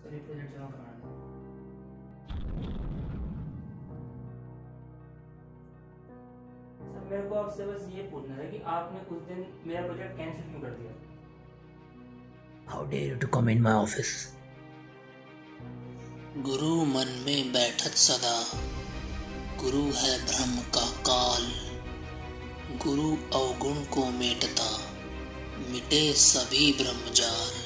Sir ये project जमा कराना है। सर मेरे को आपसे बस ये पूछना था कि आपने उस दिन मेरा प्रोजेक्ट कैंसिल क्यों कर दिया? How dare you to come in my office? गुरु मन में बैठत सदा, गुरु है ब्रह्म का काल। गुरु अवगुण को मेटता, मिटे सभी ब्रह्मजाल।